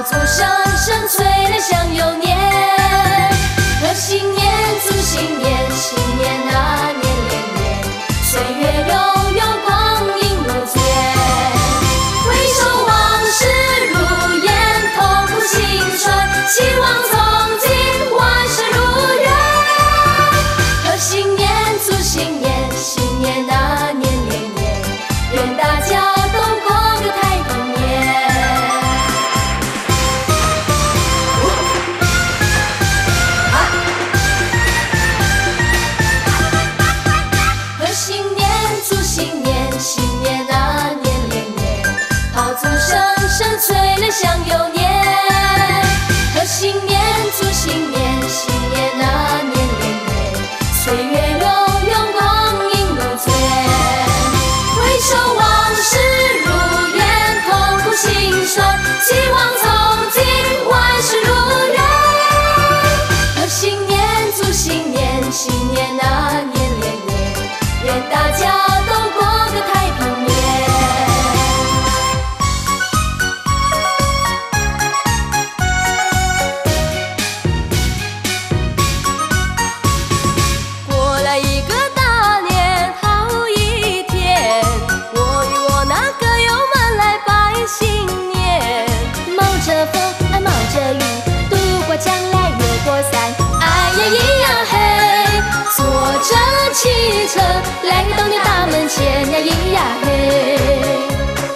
竹声声催人想幼年。贺新年，祝新年，新年啊年连年，岁月悠悠，光阴如箭。回首往事如烟，痛苦青春，希望从今万事如愿。贺新年，祝新年，新年啊年连年，愿大家都过个太平年。贺新年，祝新年，新年啊年连年，炮竹声声催人想幼年。贺新年，祝新年，新年啊年连年，岁月悠悠，光阴如箭。回首往事如烟，痛苦青春，希望从今万事如愿。贺新年，祝新年，新年啊年连年，愿大家都过个太平年。过了一个大年好一天，我与我那个友们来拜新年。冒着风，冒着雨，渡过江来越过山，哎呀咿呀嘿，坐着汽车来到你大门前呀咿呀嘿。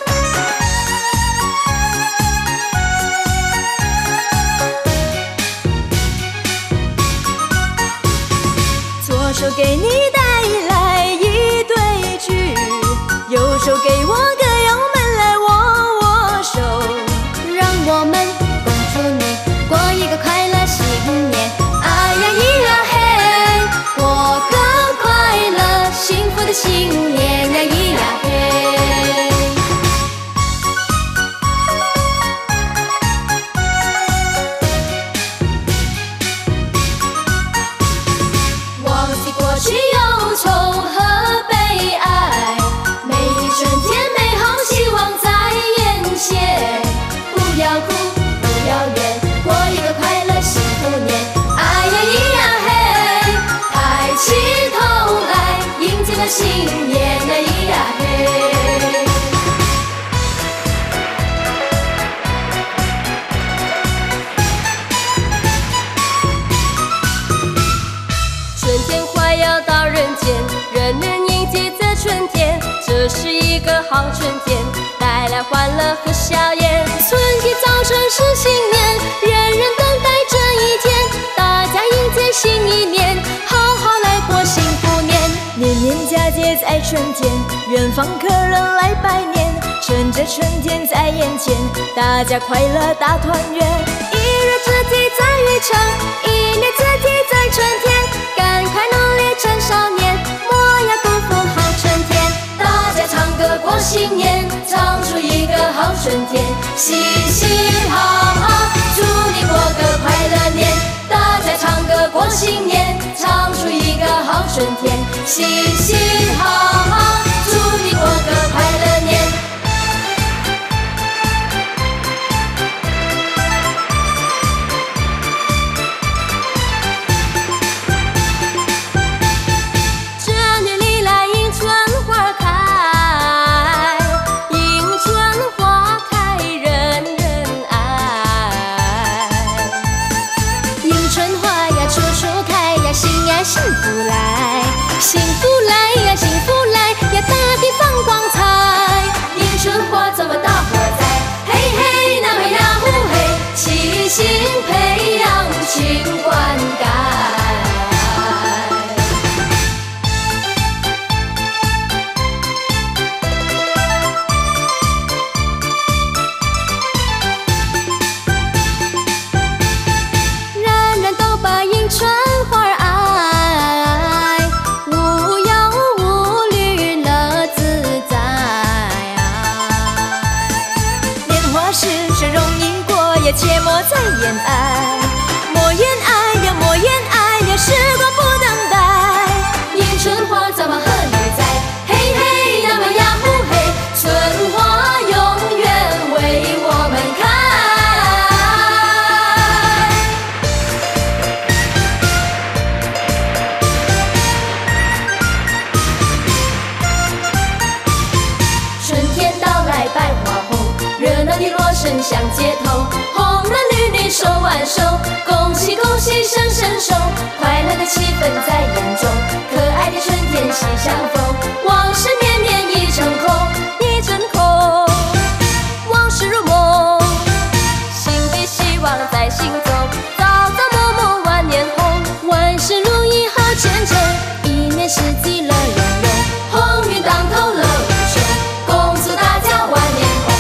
左手给你带来一对句，右手给我个友们来握握手，让我们恭祝你过一个快乐新年，哎呀咿呀嘿，过个快乐幸福的新年呀咿呀嘿。忘记过去忧愁和悲哀，每一春天美好希望在眼前。不要哭，不要怨，过一个快乐幸福年，哎呀咿呀嘿，抬起头来迎接那新年呀咿呀嘿。春天快要到人间，人人迎接这春天，这是一个好春天，带来欢乐和笑颜。春天早晨是新年，人人等待这一天，大家迎接新一年，好好来过幸福年。年年佳节在春天，远方客人来拜年，趁着春天在眼前，大家快乐大团圆。一日之计在于晨，一年之计在春天，赶快努力趁少年，莫要辜负好春天。大家唱歌过新年，唱出一个好春天，嘻嘻哈哈，祝你过个快乐年。大家唱歌过新年，唱出一个好春天，嘻嘻哈哈，祝你过个快乐年。这年里来迎春花开，迎春花开人人爱。迎春花呀处处开呀，心呀幸福来，幸福来呀幸福来呀，大地放光彩。迎春花怎么大伙儿栽，嘿嘿那么呀呼嘿，齐心培养勤灌溉。人人都把迎春花爱，无忧无虑乐自在啊。年华是生容易过呀，切莫再言爱，莫言爱呀莫言爱呀，时光不等待。迎春花怎么和你栽，嘿嘿那么呀呼嘿，春花永远为我们开。 街头，红男绿女手挽手，恭喜恭喜声声收，快乐的气氛在眼中，可爱的春天喜相逢，往事绵绵一场空，一阵空，往事如梦，心底希望在心中，朝朝暮暮万年红，万事如意好前程，一年四季乐融融，鸿运当头乐无穷，恭祝大家万年红。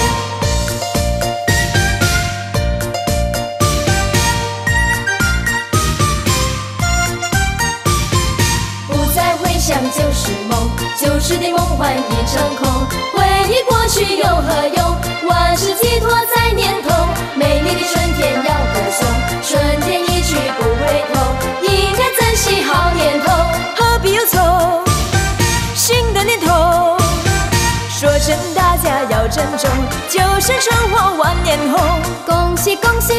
不再回想旧时梦，旧时的梦幻一场空，回忆过去有何用？万事寄托在年头，美丽的春天要歌颂，春天一去不回头，应该珍惜好年头， 何必忧愁？新的年头，说声大家要珍重，就像春花万年红。 恭喜恭喜